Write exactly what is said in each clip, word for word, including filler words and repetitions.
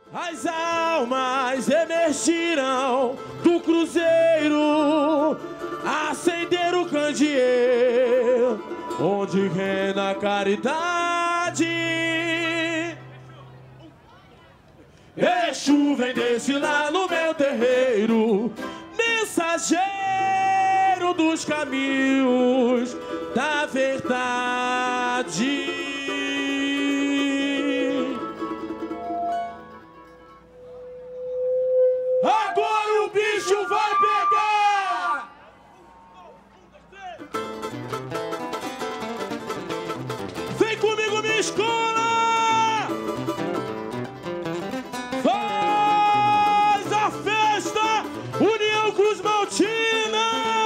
As almas emergiram do cruzeiro, acenderam o candeeiro, onde reina a caridade. Exu vem desfilar no meu terreiro, mensageiro dos caminhos da verdade. Agora o bicho vai pegar! Vem comigo, minha escola! Faz a festa União Cruz Maltina!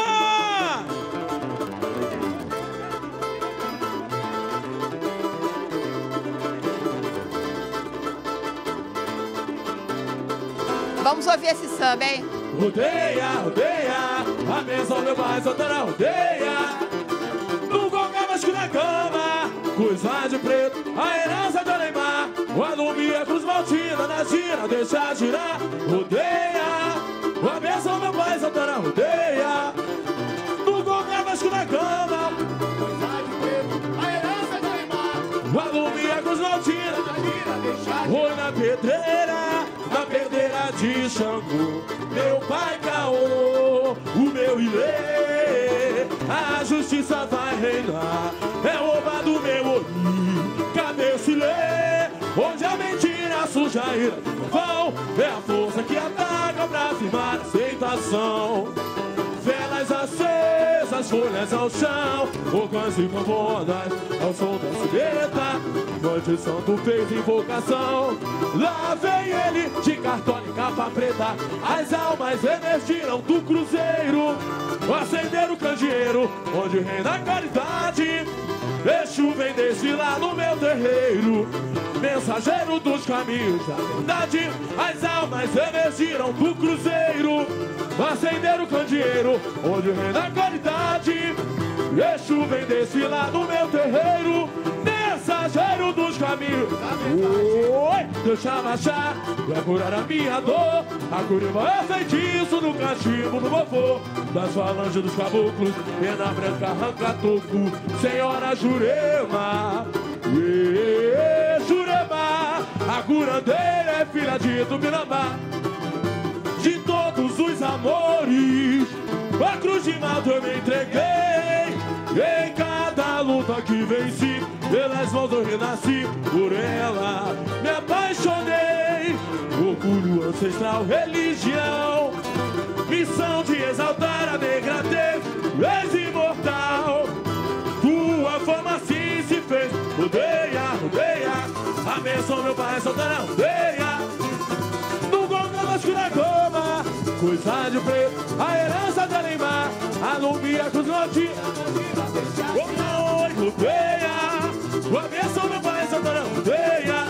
Vamos ouvir esse samba, hein? Rodeia, rodeia, a mesa meu pai soltando a rodeia. No Gonga, que na cama, Cruz vai de preto, a herança de Alemar. O alumia, Cruz Maltina, na gira, deixa girar. Rodeia, a mesa meu pai soltando a rodeia. No Gonga, que na cama, Cruz vai de preto, a herança de Alemar. O alumia, Cruz Maltina, na gira, deixa girar. Oi na pedreira, na pedreira de Xangô, meu pai Caô, o meu Ilê, a justiça vai reinar. É rouba do meu olho, cabeça Ilê, onde a mentira suja a ira vão. É a força que ataca pra firmar a aceitação. Velas acesas, folhas ao chão, orgãs e cambonas ao som da sineta. Noite santo fez invocação, lá vem ele de cartola e capa preta. As almas emergiram do cruzeiro, acenderam o candeeiro, onde reina a caridade. Exu vem desfilar no meu terreiro, mensageiro dos caminhos da verdade. As almas emergiram do cruzeiro, acenderam o candeeiro, onde reina a caridade. Exu vem desfilar no meu terreiro, mensageiro dos caminhos. Oi, deixa baixar pra curar a minha dor. A curiba é feitiço no cachimbo do vovô, das falanges dos caboclos, pena branca arranca toco. Senhora Jurema, e, Jurema, a curandeira é filha de Tupinambá. De todos os amores, a cruz de mato eu me entreguei. Em cada luta que venci, pelas mãos eu renasci. Por ela me apaixonei. Orgulho ancestral, religião, missão de exaltar a negrez. És imortal, tua fama assim se fez. Rodeia, rodeia, a benção meu pai soltar a rodeia. No Gonga, que na cama, coisa de preto, a herança de Alemar. Alumia, Cruz Maltina, oi, rodeia, a benção meu pai soltar a rodeia.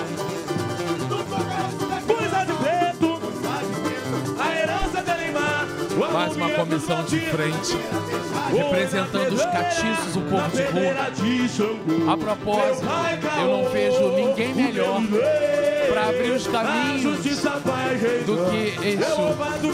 Coisa de preto, a herança de Alemar. Mais uma comissão de frente, representando os catiços, o povo de rua. A propósito, eu não vejo ninguém melhor para abrir os caminhos do que Exu.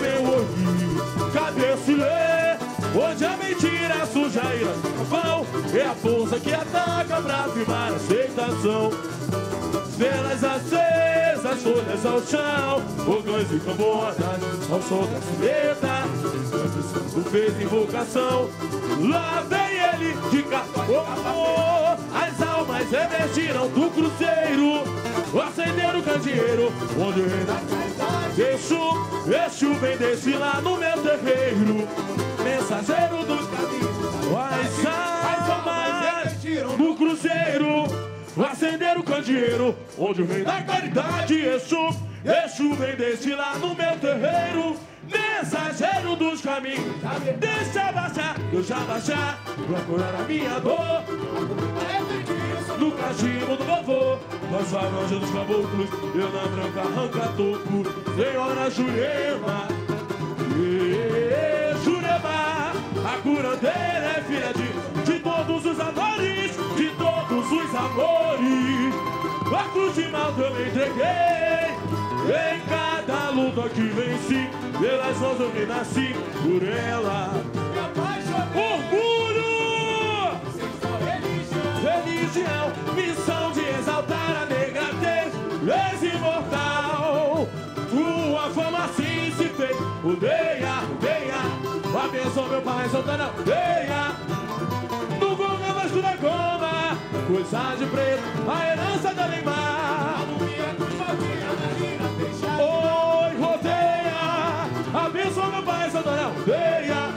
Cabeça Ilê, onde a mentira suja a ira vão. É a força que ataca pra firmar a aceitação. Velas acesas, folhas ao chão, orgãs e cambonas ao som da sineta. O santo fez invocação, lá vem ele de cartola. As almas emergiram do cruzeiro, acenderam o candeeiro, onde reina a caridade. Exu, Exu vem desfilar no meu terreiro, mensageiro dos caminhos. As almas emergiram do cruzeiro, acenderam o candeeiro, onde reina a caridade. Exu, Exu vem desfilar no meu terreiro, mensageiro dos caminhos. Deixa baixar, deixa baixar, pra curar a minha dor. No cachimbo do vovô, nas falanges dos caboclos, eu na branca arranca toco. Senhora Jurema, e, Jurema, a curandeira é filha de, de todos os amores, de todos os amores. A cruz de malta eu me entreguei. Em cada luta que venci, pelas mãos eu me nasci, por ela me apaixonei. Orgulho, religião, missão de exaltar a negrez, és imortal. Tua fama assim se fez, odeia, odeia, abençoa meu pai, soltando a odeia. No vulcão mais da goma, coisa de preto, a herança da Neymar. Oi, rodeia, abençoa meu pai, soltando a odeia.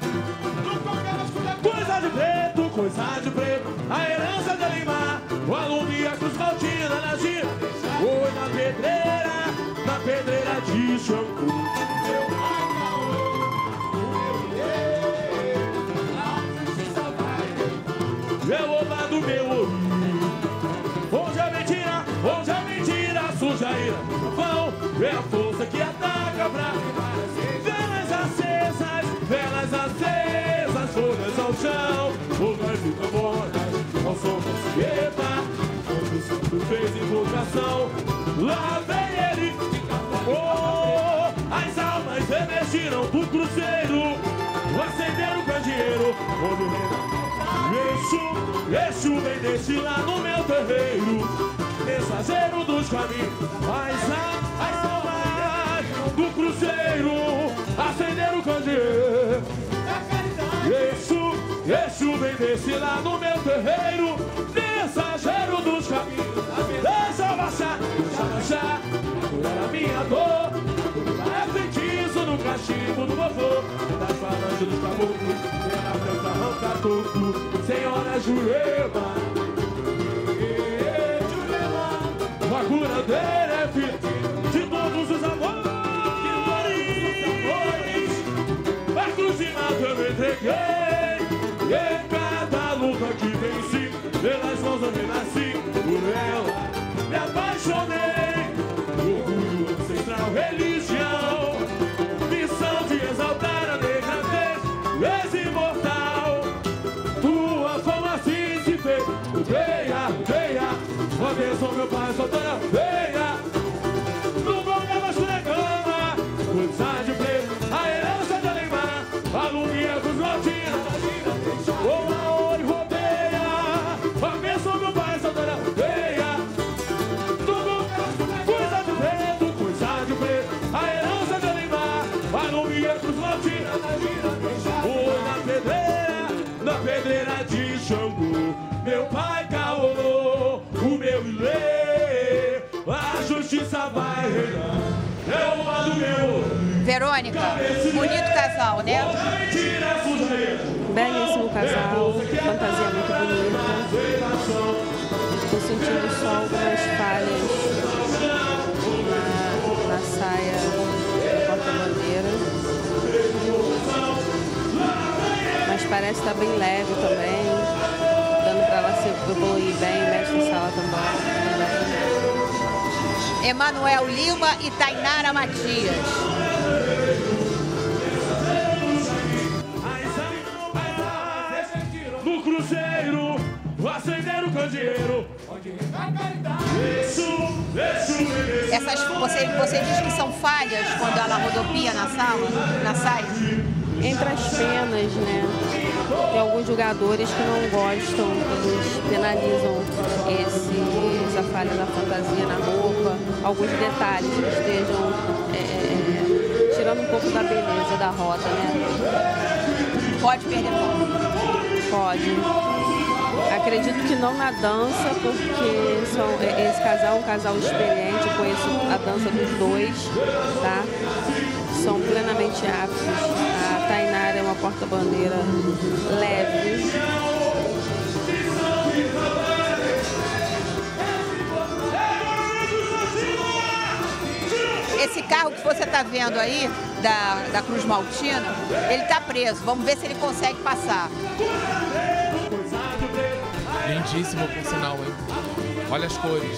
Coisa de preto, coisa de preto, a herança da Neymar. O alumia cruz maltina na gira, oi na pedreira, na pedreira de Xangô. É o oba do meu ouvido, onde a mentira, onde a mentira suja a ira. Vão, é a força que ataca pra velas acesas, velas acesas, folhas ao chão, folhas e tambores, ao som da sieta. Quando o santo fez invocação, lá vem ele. Oh, as almas emergiram do cruzeiro, acenderam o candeeiro, onde o reino Exu, Exu vem deste lá no meu terreiro, mensageiro dos caminhos, as, as almas do cruzeiro, acender o candeeiro. Exu, Exu vem deste lá no meu terreiro, mensageiro dos caminhos, deixa eu baixar, deixa eu baixar, curar a minha dor. É feitiço no cachimbo do vovô, das falanges dos caboclos, pela branca arranca tudo, Senhora Jurema. A curadeira é filha de todos os amores, a cruz de mato eu me entreguei, e em cada luta que venci, pelas mãos eu me nasci, por ela me apaixonei. Orgulho ancestral, religião, missão de exaltar a negrez, és imortal. Tua fama assim se fez, odeia, odeia, abençoa meu pai, soltando a veia. No bom abaixo da cama, coisa de preto, a herança da Neymar, alumia dos latinos, oh, oi, rodeia, abençoa meu pai, soltando a veia. Oi, na pedreira, na pedreira de Xangô, meu pai caô, o meu ilê, a justiça vai reinar, é o lado meu. Verônica, bonito casal, né? Belíssimo casal, fantasia muito bonita. Estou sentindo só algumas falhas na, na saia do porta-bandeira. Mas parece estar bem leve também, dando para ela se evoluir bem, mestre sala também. Emanuel Lima e Tainara Matias. No cruzeiro, acender o candeeiro. Essas, você, você diz que são falhas quando ela rodopia na sala, na saia? Entre as penas, né? Tem alguns jogadores que não gostam, eles penalizam esse, essa falha da fantasia na roupa, alguns detalhes que estejam é, tirando um pouco da beleza da rota, né? Pode perder ponto? Pode. Acredito que não na dança, porque são, esse casal é um casal experiente, eu conheço a dança dos dois, tá? São plenamente aptos. A Tainara é uma porta-bandeira leve. Esse carro que você está vendo aí, da, da Cruz Maltina, ele está preso. Vamos ver se ele consegue passar. Lindíssimo, por sinal, hein? Olha as cores.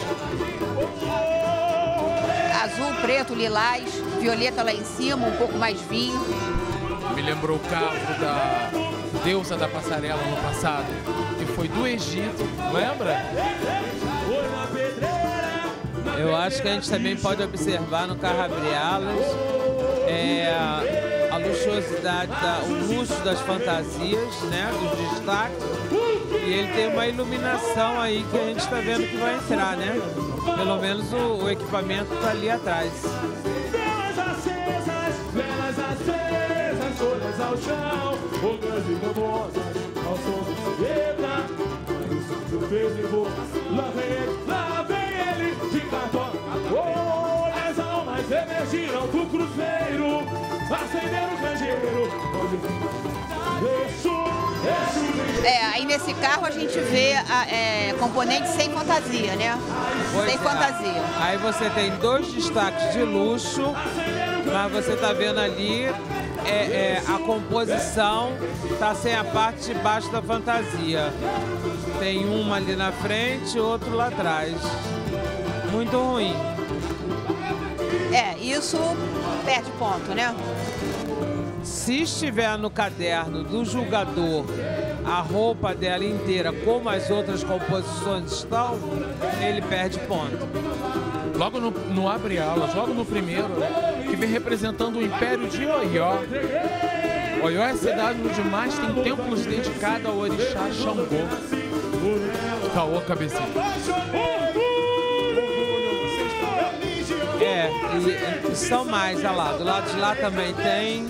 Azul, preto, lilás, violeta lá em cima, um pouco mais vinho. Me lembrou o carro da deusa da passarela no passado, que foi do Egito, lembra? Eu acho que a gente também pode observar no carro Abre-Alas é, a luxuosidade, da, o luxo das fantasias, né, dos destaques. E ele tem uma iluminação aí que a gente está vendo que vai entrar, né? Pelo menos o, o equipamento está ali atrás. Velas acesas, velas acesas, folhas ao chão, outras e famosas, ao som de fogueta. Mas o santo fez invocação. Lá vem ele, lá vem ele, de cartola. Oh, as almas emergiram do cruzeiro, acenderam o candeeiro. Isso, isso. É, aí nesse carro a gente vê a, é, componentes sem fantasia, né? Pois sem é. fantasia. Aí você tem dois destaques de luxo, mas você está vendo ali é, é, a composição está sem a parte de baixo da fantasia. Tem uma ali na frente e outro lá atrás. Muito ruim. É, isso perde ponto, né? Se estiver no caderno do julgador a roupa dela inteira, como as outras composições estão, ele perde ponto. Logo no, no Abre-Alas, logo no primeiro, que vem representando o Império de Oió. Oió é a cidade onde mais tem templos dedicados ao orixá Xangô. Caô, cabecinha. É, e, e são mais, olha lá, do lado de lá também tem.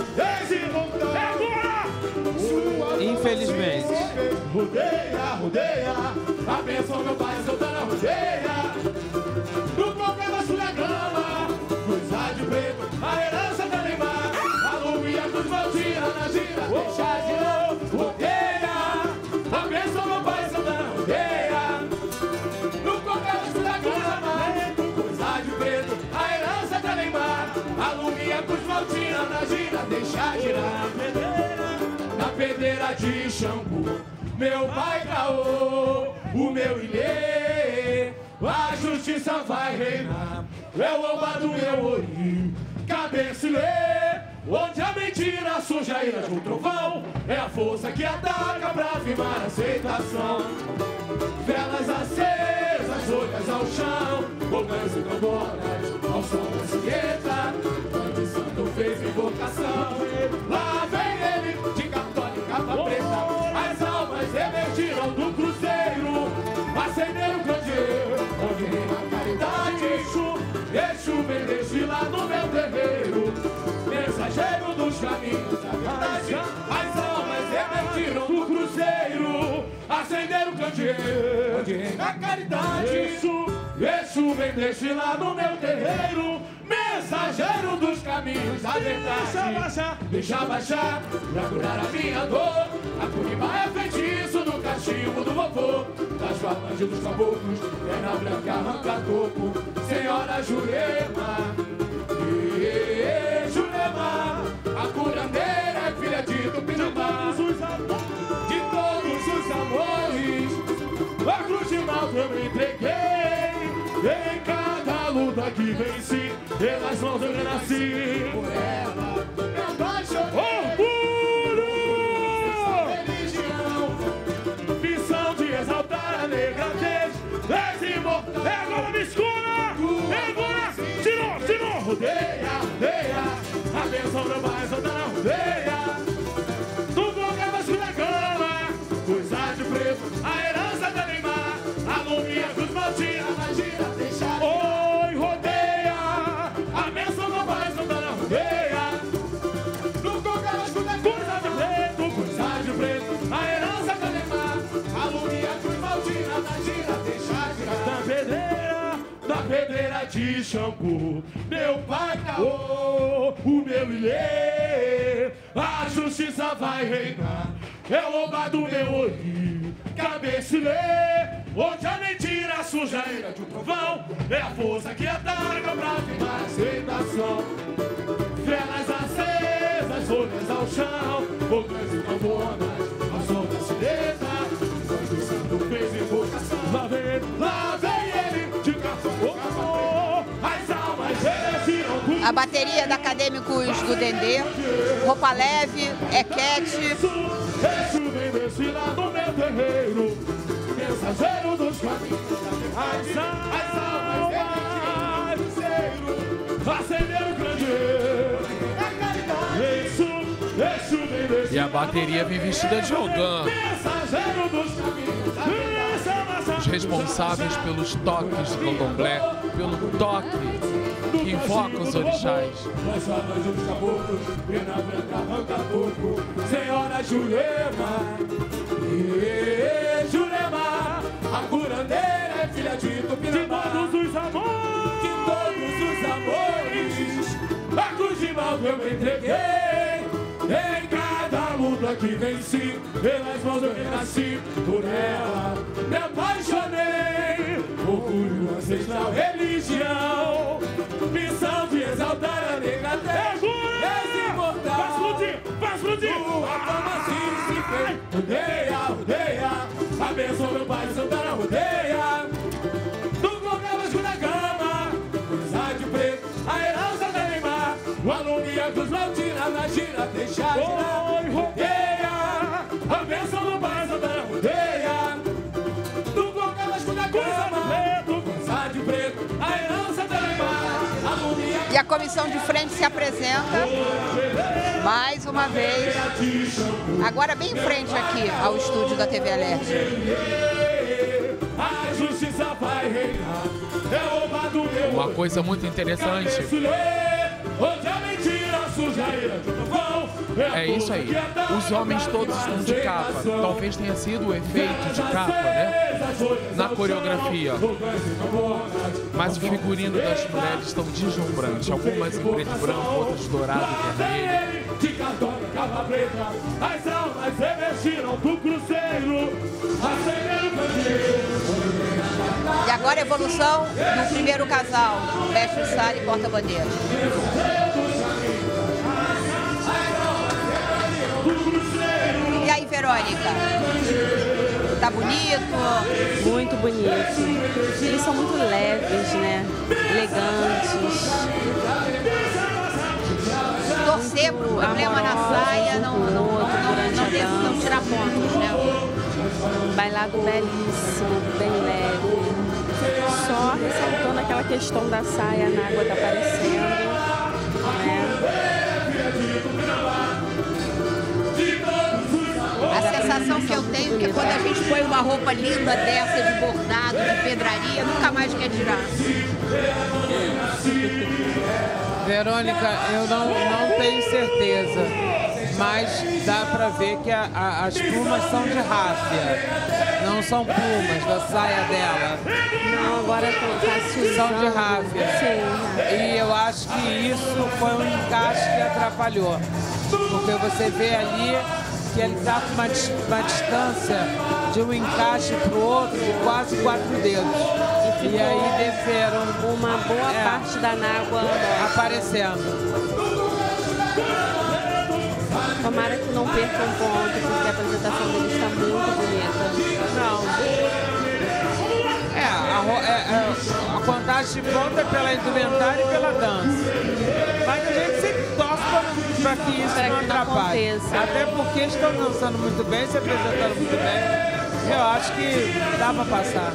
Infelizmente. Rodeia, rodeia, a bênção meu pai soltando a rodeia. No programa sul da grama, cruzar de preto, a herança da Neymar. A Luia cruz Valtira na gira, deixa de novo. Rodeia, a bênção meu pai soltando a rodeia. No programa sul da grama, cruzar de preto, a herança da Neymar. A Luia cruz Valtira na gira, deixa girar. Na pedreira de Xangô, meu pai Caô, o meu Ilê, a justiça vai reinar. É o oba do meu Ori, cabecilê, onde a mentira suja a ira de um trovão. É a força que ataca pra firmar a aceitação. Velas acesas, olhas ao chão, bocas e tamboras, ao som da sinheta. Onde o santo fez invocação, lá vem ele, de cartola e capa preta. As almas emergiram do cruzeiro, acenderam o candeeiro, onde reina a caridade. Exu, Exu vem desde lá no meu terreiro, mensageiro dos caminhos da verdade. As almas emergiram do cruzeiro, acenderam o candeeiro, onde reina a caridade. Exu, Exu vem desde lá no meu terreiro, mensageiro dos caminhos da verdade. Deixa baixar, deixa baixar, pra curar a minha dor. A Curiba é feitiço do cachimbo do vovô, das falanges dos caboclos, perna branca arranca topo. Senhora Jurema, e Jurema, a curandeira é filha de Tupinambá. De todos os amores, a cruz de mal eu me entreguei. Em cada luta que venci, pelas mãos eu renasci. Por ela, eu apaixonei. Orgulho! Religião, missão de exaltar a negradez. És imortal. É agora, me escura! É agora! Tirou, tirou! Rodeia, rodeia, a bênção meu pai exaltar a rodeia. No programa sul da grama, cruzar de preto, a herança da Neymar. A Lumia cruz Valtira na gira. Oi, rodeia, a bênção não vai soltar na rodeia. No congresso da coisa de preto, coisa de preto, a herança da Neymar. A Luia cruz Valtira na gira, deixa girar. Da pedreira, da pedreira de Xangô, meu pai Caô, o meu Ilê, a justiça vai reinar. É o oba do meu Ori, cabecilê, onde a mentira suja a ira de um trovão. É a força que ataca pra firmar a aceitação. Velas acesas, olhas ao chão, bocas e tamboras, ao som da sineta. Quando o santo fez invocação, lá vem, lá vem ele, de cartão, as almas emergiram do... A bateria da Acadêmicos do Dendê, roupa leve, é cat. Exu vem desse lá no meu terreiro, mensageiro dos caminhos. As almas acender o candeeiro. Isso, isso vem desse. E a bateria vem vestida de Ogã. Mensageiro dos caminhos. Os responsáveis pelos toques do candomblé, pelo toque que invoca os orixás. Nós somos os caboclos, pena branca arranca toco. Senhora Jurema, e Jurema, a curandeira é filha de Tupinambá. De todos os amores, de todos os amores, a cruz de mal eu me entreguei. Em cada luta que venci, pelas mãos eu renasci, por ela me apaixonei. Orgulho ancestral, religião, missão de exaltar a negra terra. És imortal, vai explodir, vai explodir. Tua fama assim se fez. Rodeia, rodeia, abençoa meu pai, Santana, rodeia. Tu colocavas na cama, cruzar de preto, a herança da Neymar. O alumia cruz maltina na gira, deixa girar. Rodeia, a bênção do pai, Santana, rodeia. Tu colocavas na cama, cruzar de preto, a herança da Neymar. E a comissão de frente se apresenta mais uma vez, agora bem em frente aqui ao estúdio da T V Alerj. A justiça vai reinar, é roubado meu. Uma coisa muito interessante. Onde a mentira suja ira de trovão. É isso aí. Os homens todos estão de capa. Talvez tenha sido o efeito de capa, né? Na coreografia. Mas o figurino das mulheres estão deslumbrante. Algumas em preto e branco, outras dourado e vermelho. De cartona, capa preta, as almas emergiram do cruzeiro. Acenderam o candeeiro. E agora a evolução do primeiro casal, mestre Sala e porta-bandeira. E aí, Verônica? Tá bonito? Muito bonito. Eles são muito leves, né? Elegantes. Torcer pro problema na saia não, não, não, não, deve, não tirar pontos, né? Bailado belíssimo, bem leve. Só ressaltando aquela questão da saia, na água tá aparecendo, né? A sensação que eu tenho é que quando a gente põe uma roupa linda dessa, de bordado, de pedraria, nunca mais quer tirar. Verônica, eu não, não tenho certeza, mas dá pra ver que a, a, as plumas são de ráfia, não são plumas da saia dela. Não, agora tá se usando. São de ráfia. Sim. E eu acho que isso foi um encaixe que atrapalhou, porque você vê ali que ele está com uma, uma distância de um encaixe para o outro de quase quatro dedos. E, e aí desceram uma boa é, parte da água aparecendo. Tomara que não perca um ponto, porque a apresentação dele está muito bonita. Não. É, a, é, a contagem de ponto é pela indumentária e pela dança. Mas a gente sempre torce para que isso pra não que atrapalhe. Não Até porque estão dançando muito bem, se apresentando muito bem. Eu acho que dá para passar.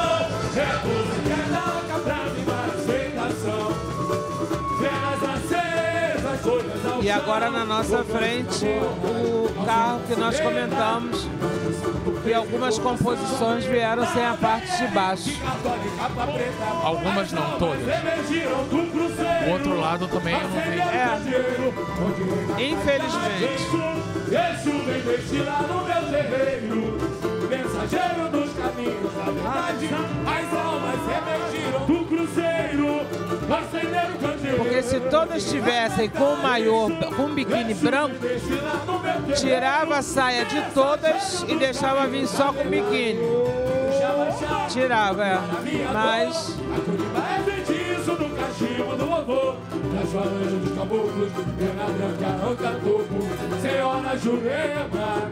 E agora na nossa frente, o carro que nós comentamos, que algumas composições vieram sem a parte de baixo. Algumas não, todas. O outro lado também eu não vi. É, infelizmente. Isso vem destilar no meu terreiro, mensageiro dos caminhos da verdade. As almas emergiram do cruzeiro, acenderam o candeeiro. Porque se todas estivessem com o maiô, com um biquíni branco, tirava a saia de todas e deixava vir só com o biquíni. Tirava, é. Mas... do cachimbo do vovô, das falanges dos caboclos, pena branca arranca topo, Senhora Jurema,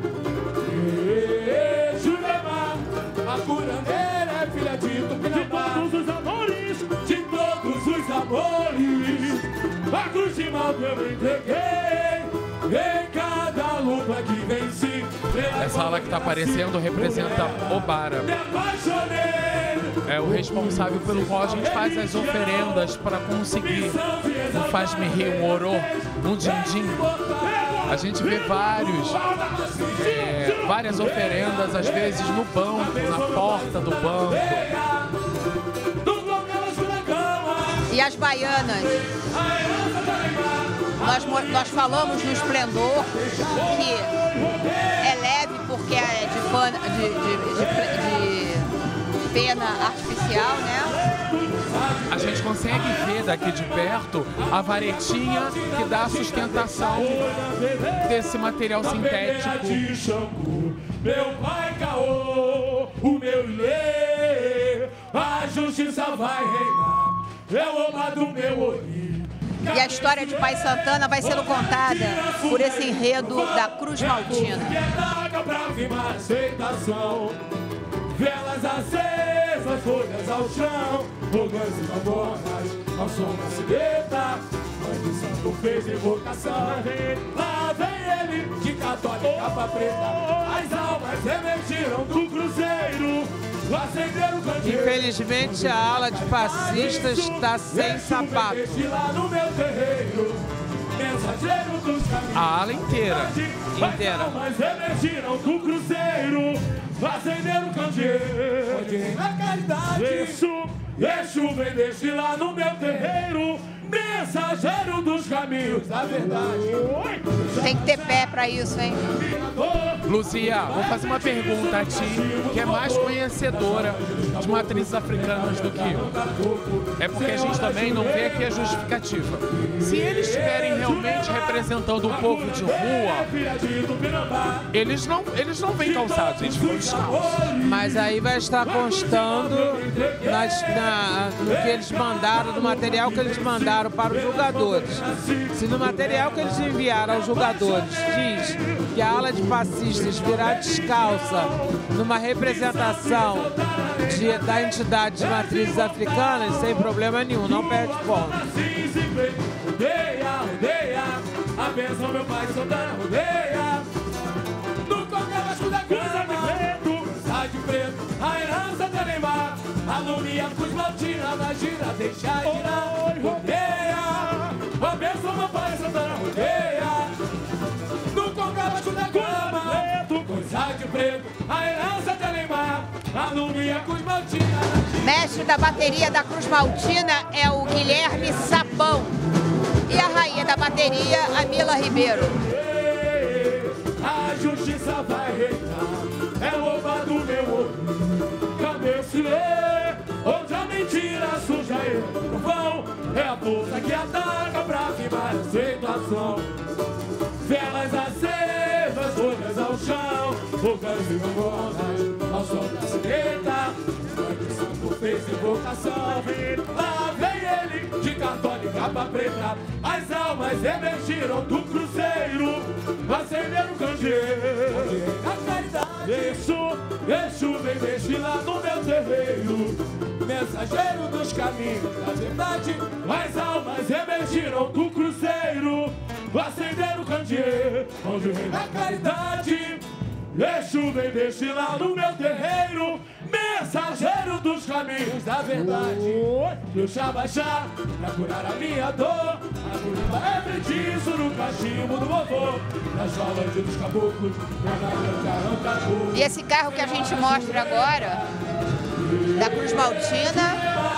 e Jurema, a curandeira é filha de Tupinambá. De todos os amores, de todos os amores, a cruz de mal eu entreguei, em cada luta que venci. Essa ala que está aparecendo representa Obara. É o responsável pelo qual a gente faz as oferendas para conseguir um faz-me rir, um orô, um din-din. A gente vê vários, é, várias oferendas, às vezes no banco, na porta do banco. E as baianas? Nós, nós falamos no Esplendor que é leve porque é de, pano, de, de, de, de pena artificial, né? A gente consegue ver daqui de perto a varetinha que dá a sustentação desse material sintético. Meu pai Caô, o meu Ilê, a justiça vai reinar, é o oba do meu olho. E a história de Pai Santana vai sendo contada por esse enredo da Cruz Maltina. Velas acesas, folhas ao chão, rogãs e tamboras, ao som da sineta. Mas o santo fez invocação, lá vem ele, de católica capa preta. As almas emergiram do cruzeiro, acenderam o candeeiro. Infelizmente a ala de passistas está sem sapato. Lá no meu terreiro, mensageiro dos caminhos. A ala inteira. Inteira. As almas emergiram do cruzeiro, acender o candeeiro na caridade. Exu, Exu vem desde lá no meu terreiro, mensageiro dos caminhos da verdade. Tem que ter pé pra isso, hein? Luzia, vou fazer uma pergunta a ti, que é mais conhecedora de matrizes africanas do que eu. É porque a gente também não vê aqui a justificativa. Se eles estiverem realmente representando o povo de rua, eles não, eles não vêm calçados, eles vão descalços. Mas aí vai estar constando nas, na, no que eles mandaram, do material que eles mandaram para os julgadores. Se no material que eles enviaram aos julgadores diz que a ala de passistas virá descalça numa representação de, da entidade de matrizes africanas, sem problema nenhum, não perde ponto. Rodeia, rodeia, a bênção meu pai Santana rodeia. No congresso da cruz, sai de preto, a herança da Neymar. Alumia, cruz maltina, na gira, deixa girar. Rodeia, a bênção meu pai Santana rodeia. No congresso da cruz, sai de preto, a herança da Neymar. Alumia, cruz maltina. Mestre da bateria da Cruz Maltina é o Guilherme Sabão. E a rainha da bateria, a Mila Ribeiro. A justiça vai reinar, é o oba do meu olho. Cadê esse lê? Onde a mentira suja e o vão? É a força que ataca pra firmar a situação. Velas acesas, folhas ao chão, rogãs e gambonas, ao som da sineta. O santo fez invocação, lá vem ele, de católica capa preta. As almas emergiram do cruzeiro, acenderam o candeeiro na caridade. Exu, Exu vem desfilar no meu terreiro, mensageiro dos caminhos da verdade. As almas emergiram do cruzeiro, acenderam o candeeiro, onde vem na caridade. Exu vem desfilar no meu terreiro, mensageiro dos caminhos da verdade. E o Xabaxá, pra curar a minha dor, a curva é feitiço no cachimbo do vovô, nas falas dos caboclos, na branca, E esse carro que a gente mostra agora, da Cruz Maltina,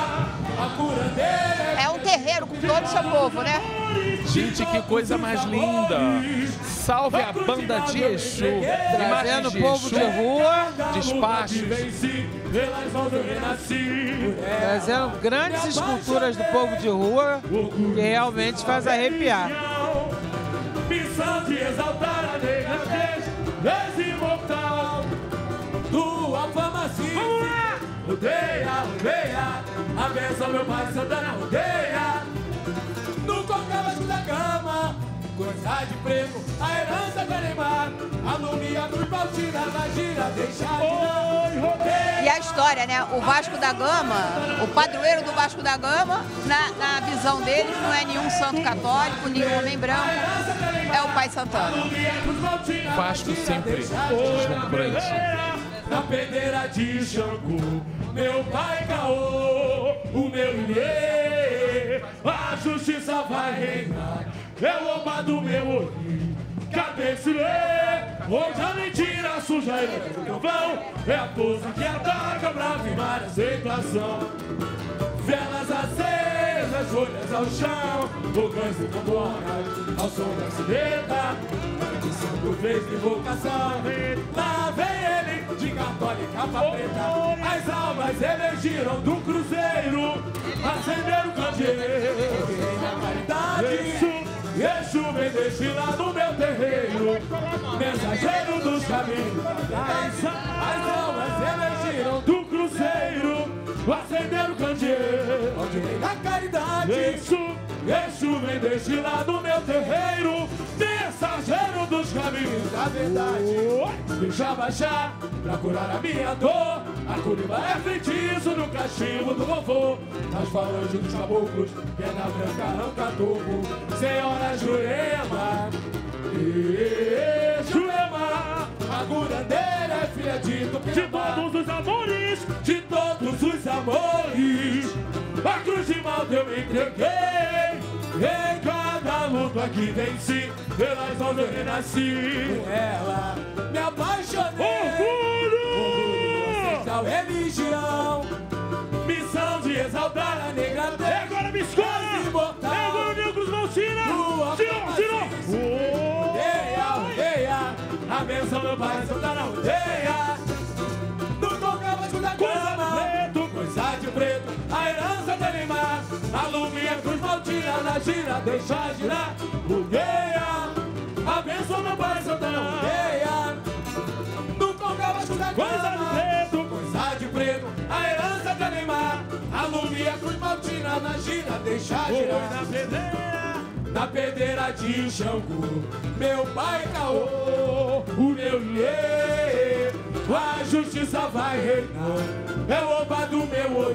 é um terreiro com todo o seu povo, né? Gente, que coisa mais linda! Salve a banda de Exu! Trazendo Imagens de povo Exu, de rua, despachos. trazendo grandes esculturas do povo de rua, que realmente faz arrepiar. Missão de exaltar a negrez, és imortal. Tua fama sim, rodeia, rodeia, a bênção meu pai Santana rodeia. No congresso da cama, coisa de preto, a herança de Neymar, alumia cruz maltina na gira, deixa de rodeia. E a história, né? O Vasco da Gama, o padroeiro do Vasco da Gama, na, na visão deles, não é nenhum santo católico, nenhum homem branco, é o Pai Santana. Vasco sempre deslumbrante. Na peneira de Xangô, meu pai caô, o meu ilê, a justiça vai reinar, é o oba do meu olho, cabecilê, onde a mentira suja e o trovão, é a força que ataca pra firmar a aceitação. Velas acesas, folhas ao chão, fogões e cambonas, ao som da sineta, o santo fez invocação, lá vem ele, de cartola e capa preta, as almas emergiram do cruzeiro, acenderam o candeeiro, na caridade, Exu vem desfilar no meu terreiro, mensageiro dos caminhos, as, as almas emergiram do cruzeiro, acenderam o candeeiro, onde vem na caridade, Exu, Exu vem desfilar no meu terreiro, mensageiro dos caminhos da verdade. Deixa baixar pra curar a minha dor, a curiba é feitiço no cachimbo do vovô, nas falanges dos caboclos, pedra branca arranca topo, Senhora Jurema, e Jurema, a curandeira é filha de Tupinambá, de todos os amores, de todos os amores, a cruz de mal eu me entreguei, em cada luta que venci, pelas mãos eu renasci, com ela me apaixonei. Orgulho! Ancestral religião, missão de exaltar a negra terra. Agora me escolhe! É agora o Negros Maltina! Tirou, tirou! Rodeia, rodeia, a benção do Pai Santana rodeia. No tocava da cama, coisa de preto, a herança de Neymar, alumia cruz maltina na gira, deixa girar, rodeia. A benção do Pai Santana rodeia. No tocava da coisa de preto, coisa de preto, a herança de Neymar, alumia cruz maltina na gira, deixa girar. Na pedreira, na pedreira de Xangô, meu pai caô, o meu lê, a justiça vai reinar, é o oba do meu olho,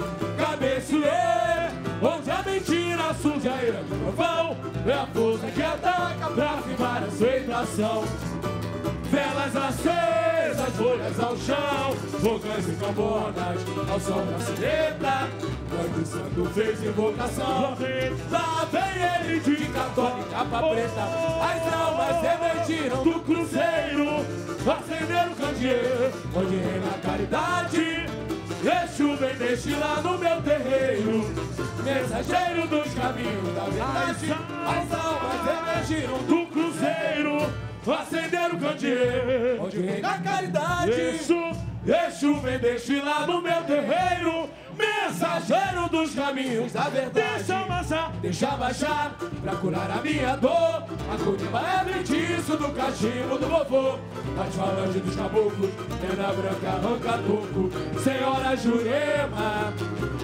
cabecilê, onde a mentira suja a ira do trovão, é a força que ataca pra firmar a aceitação. Velas acesas, folhas ao chão, fogões e cambonas, ao som da sineta, quando o santo fez invocação, lá vem ele de cartola e capa preta, as almas emergiram do cruzeiro, acenderam o candeeiro, onde reina a caridade, Exu vem destilar no meu terreiro, mensageiro dos caminhos da verdade, as almas emergiram do cruzeiro, acenderam o candeeiro, onde reina a caridade, Exu, Exu vem desfilar no meu terreiro, mensageiro dos caminhos da verdade. Deixa amassar, deixa baixar, pra curar a minha dor, a curiba é feitiço do cachimbo do vovô, as falanges dos caboclos, pena branca arranca toco, Senhora Jurema,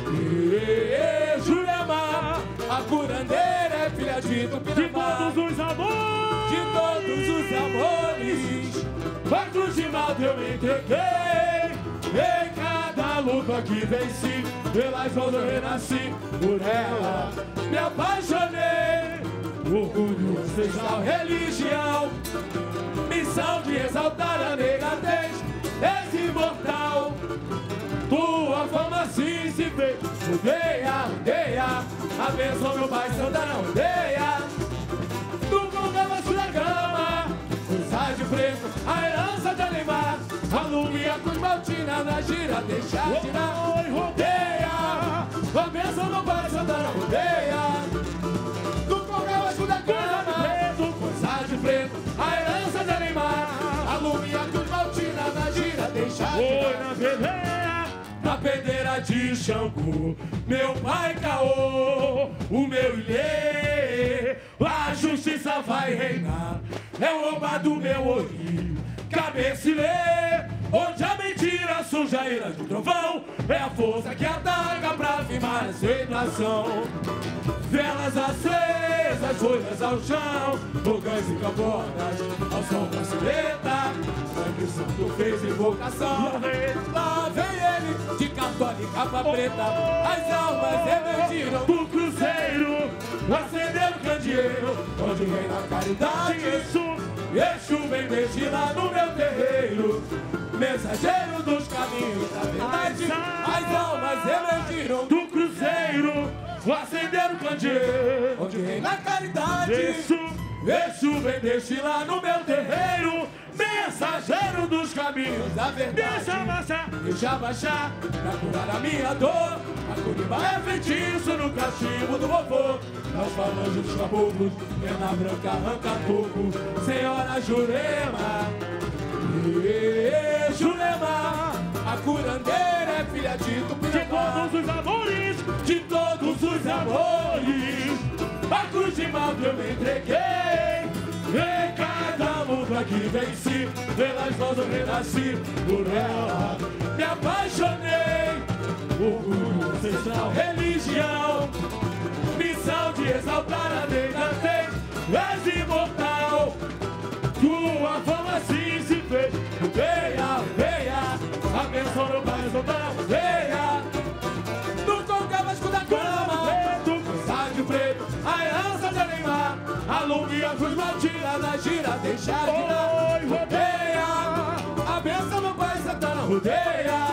e Jurema, a curandeira é filha de Tupinambá, de todos os amores, de todos os amores, a cruz de mal eu me entreguei, em cada luta que venci, pelas mãos eu renasci, por ela me apaixonei. Orgulho ancestral, religião, missão de exaltar a negrez, esse imortal, tua fama assim se vê, rodeia, rodeia, a bênção meu Pai Santana rodeia, tu colocavas na cama, coisa de preto, a herança de Neymar, alumia cruz maltina na gira, deixa girar, rodeia, a bênção meu Pai Santana rodeia, tu colocavas na cama, coisa de preto, a herança de Neymar, alumia cruz maltina na gira, deixa girar, na pedreira de Xangô, meu pai caô, o meu ilê, a justiça vai reinar, é o oba do meu olho, cabecilê, onde a mentira suja a ira do trovão, é a força que ataca pra firmar a aceitação. Velas acesas, as folhas ao chão, fogões e camponas, ao som da sineta. Sangue Santo fez invocação. Lá vem ele, de católica e capa preta. As almas emergiram do cruzeiro, acender o candeeiro, onde reina a caridade. Exu vem desfilar no meu terreiro, mensageiro dos caminhos da verdade. As almas emergiram do cruzeiro, acender o candeeiro, onde reina a caridade. Exu, Exu vem desfilar no meu terreiro, mensageiro dos caminhos da verdade. Deixa baixar, deixa baixar, pra curar a minha dor. A curiba é feitiço no cachimbo do vovô. Nós falamos dos caboclos, pena branca arranca toco. Senhora Jurema, e, Jurema, a curandeira é filha de Tupinambá. De todos os amores, de todos os amores, a cruz de malta eu me entreguei. Em cada luta que venci, pelas mãos eu renasci, por ela me apaixonei. Orgulho ancestral, religião, missão de exaltar a lei da lei. És imortal, tua fama assim se fez. Veia, veia, a bênção meu pai exaltar a veia. No concavasco da cama, sádio preto, a herança de Neymar. Alumia a cruz maltina na gira, deixa girar. Rodeia, a bênção meu pai Santana rodeia.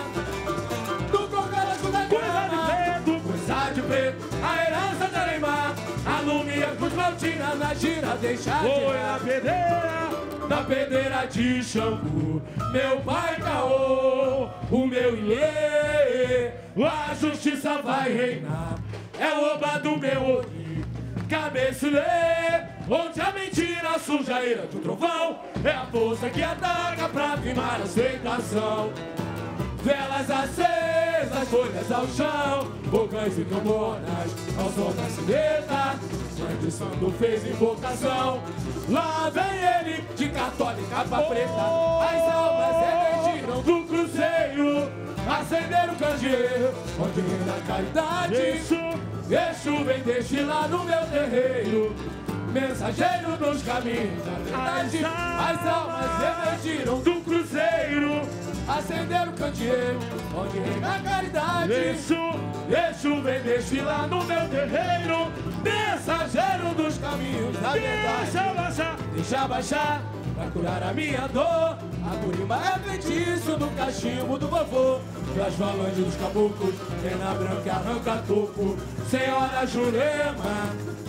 No concavasco da cama, sádio preto, a herança de Neymar. Alumia a cruz maltina na gira, deixa girar. Pedreira, na pedreira de Xangô, meu pai Caô, o meu Ilê, a justiça vai reinar. É o oba do meu Ori, cabecilê, onde a mentira suja a ira do trovão. É a força que ataca pra firmar a aceitação. Velas acesas, folhas ao chão, fogões e camponas, ao som da sineta. Sangue Santo fez invocação. Lá vem ele, de católica e capa preta. As almas emergiram do cruzeiro, acender o candeeiro, onde reina a caridade. Exu vem desfilar no meu terreiro, mensageiro dos caminhos da verdade. As almas emergiram do cruzeiro, acender o candeeiro, onde reina a caridade. Exu, Exu vem desfilar no meu terreiro, mensageiro dos caminhos da verdade. Deixa baixar, deixa baixar, pra curar a minha dor. A curimba é feitiço no cachimbo do vovô. Das falanges dos caboclos, pena branca arranca toco. Senhora Jurema,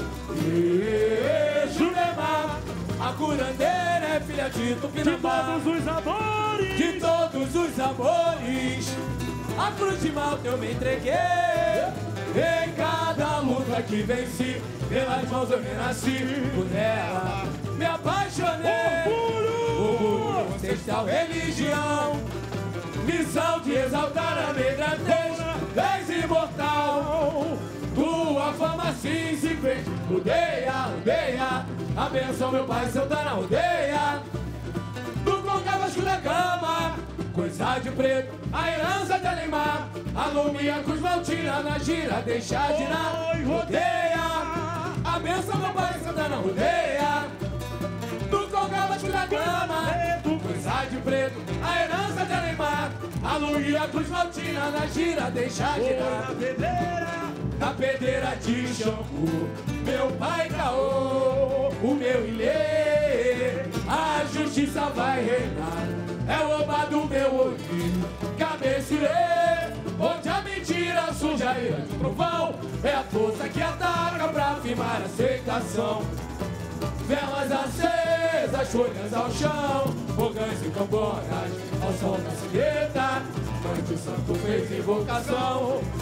e, Jurema, a curandeira é filha de Tupinambá. De todos os amores, de todos os amores, a cruz de malta eu me entreguei. Em cada luta que venci, pelas mãos eu renasci, por ela me apaixonei. Orgulho ancestral, religião, missão de exaltar a negra tez. És imortal, tua fama assim se fez. Rodeia, rodeia, a benção meu pai Santana rodeia. No concavasco da cama, coisa de preto, a herança de Neymar. Alumia a cruz maltina na gira, deixa girar. Rodeia, a benção meu pai Santana rodeia. No concavasco da cama, coisa de preto, a herança de Neymar. Alumia a cruz maltina na gira, deixa girar. Na pedreira de Xangô, meu pai Caô, o meu Ilê, a justiça vai reinar. É o oba do meu olho, cabecilê, onde a mentira suja a ira de trovão. É a força que ataca pra firmar a aceitação. Velas acesas, folhas ao chão, fogões e camponas, ao som da sineta. Sangue Santo fez invocação.